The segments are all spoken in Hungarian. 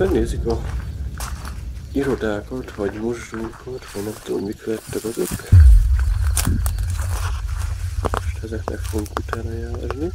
megnézik a irodákat, vagy mozdulókat, vagy nem tudom mik lettek azok. Most ezeknek fogunk utána járni.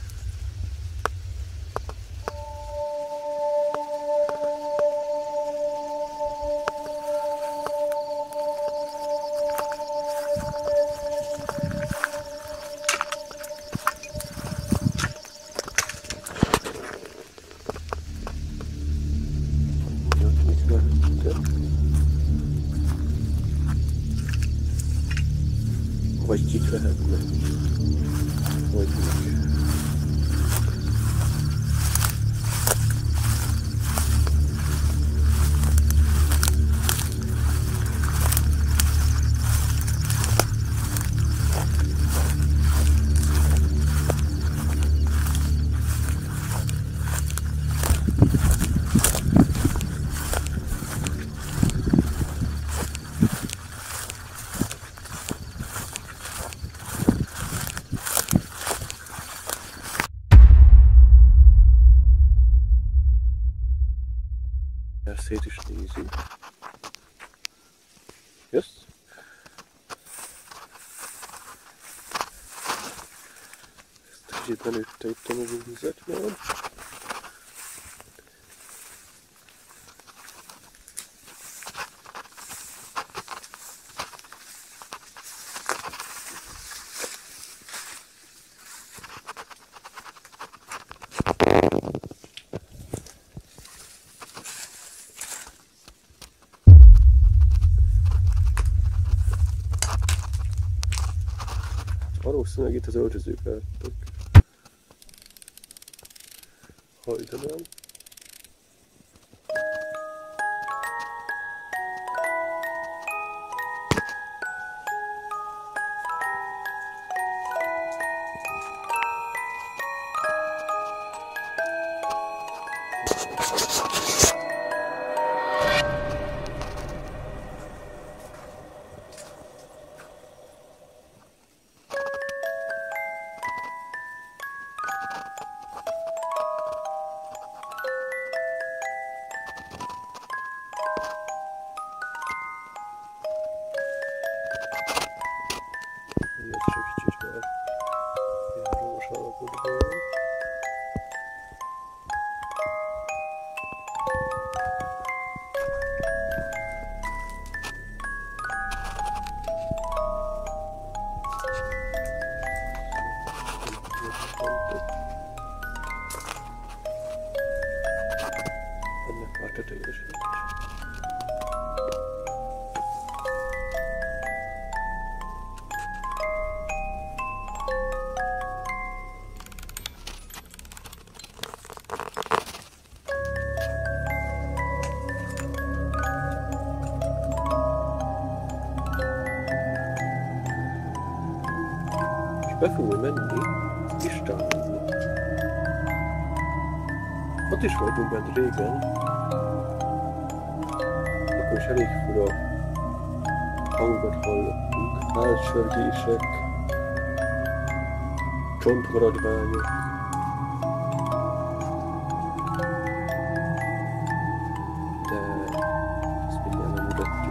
Vagy kik lehetnek, vagy mik. Szét is nézzük. Jössz? Ezt kicsit benőtte itt a mögőzet már. Valószínűleg itt az öltözők láttok. Hajdanám. Ennek már tetejére sincs. Be fogunk menni Istvánhoz. Ott is voltunk bent régen. Akkor is elég fura hangokat hallottunk. Hálsörgések, csontmaradványok. De ezt mindjárt nem mutatjuk.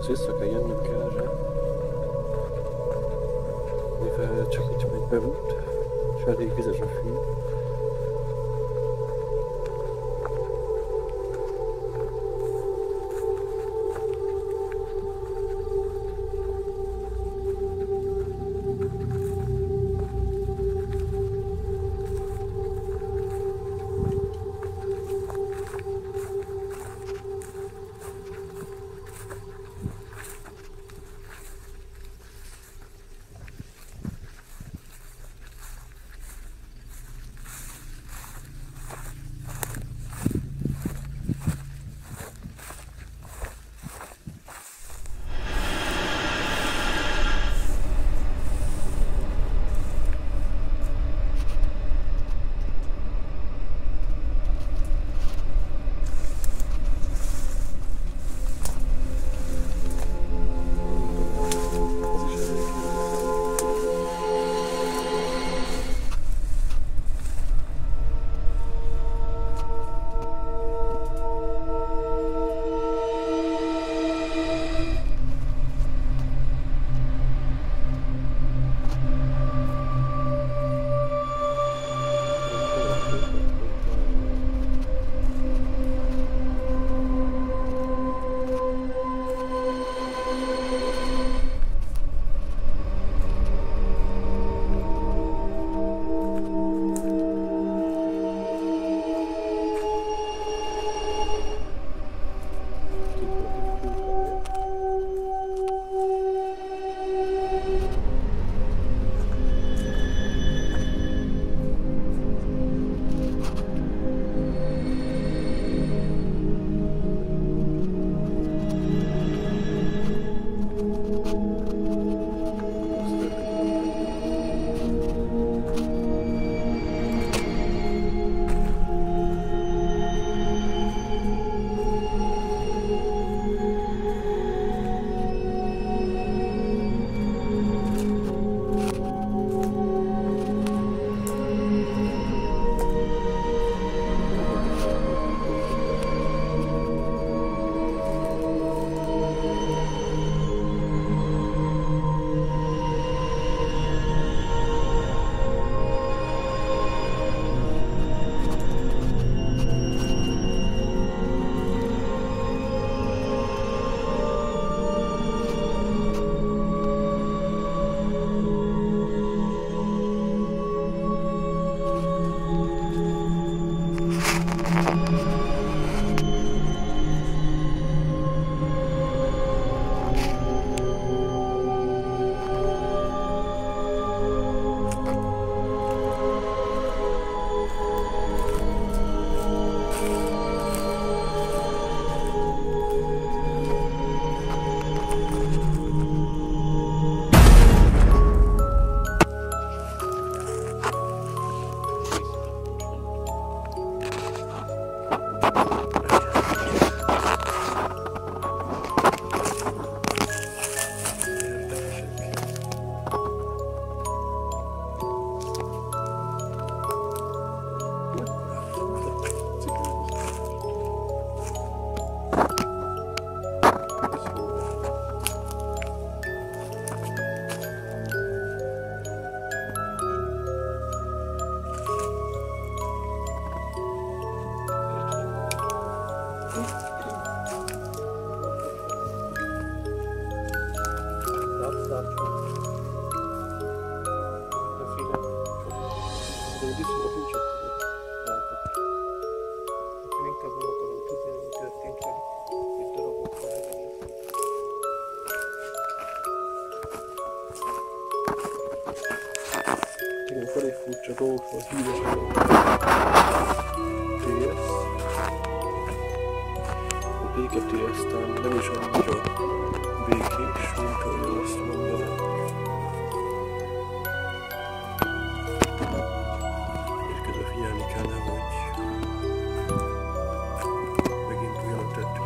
vissza kell jönnünk erre, mivel csak itt megy beút, és elég vizes a fű. Akkor egy furcsa dolgokról híres TS. A béke TS talán nem is annyira békés, mint ahogy azt mondanám. És közben figyelni kell, hogy megint olyan tettük.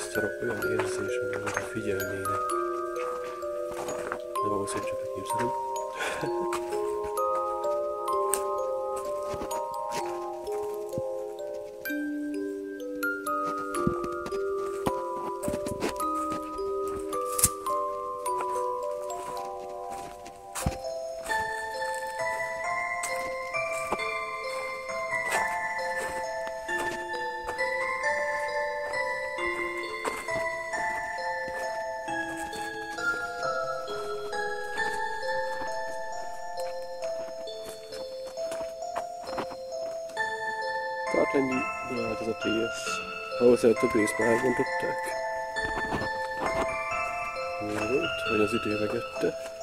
Egyszer olyan érzésem, mintha figyelnének. De valószínűleg csak elképzelem. Tehát ennyi, de hát ez a TS. Valószínűleg több részt már elbontották. Jó volt, vagy az idő megette.